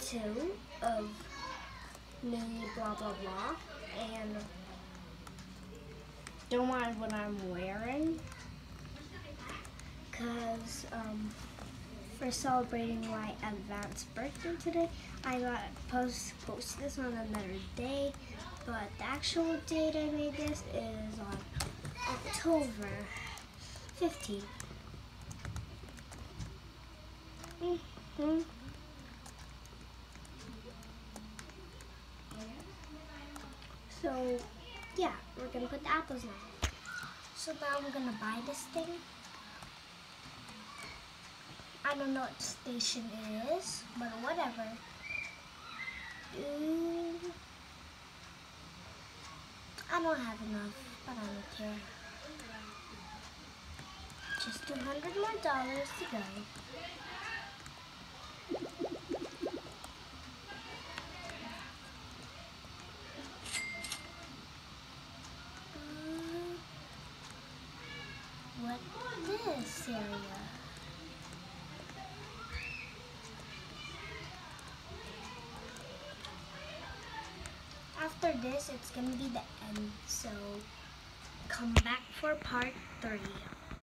2 of new blah blah blah, and don't mind what I'm wearing, because for celebrating my advanced birthday today, I got post this on another day, but the actual date I made this is on October 15th. So yeah, we're gonna put the apples now. So now I'm gonna buy this thing. I don't know what station it is, but whatever. I don't have enough, but I don't care. Just $200 more to go. What this area? After this, it's gonna be the end, so come back for part 3.